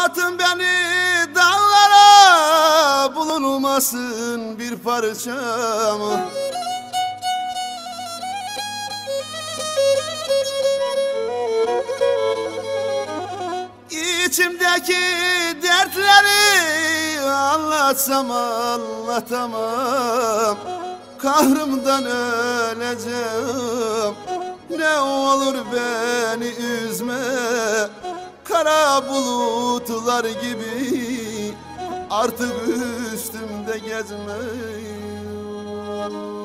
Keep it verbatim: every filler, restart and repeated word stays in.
Atın beni dağlara, bulunmasın bir parçam. İçimdeki dertleri anlatsam anlatamam. Kahrımdan öleceğim, ne olur beni üzme. Kara bulutlar gibi artık üstümde gezme.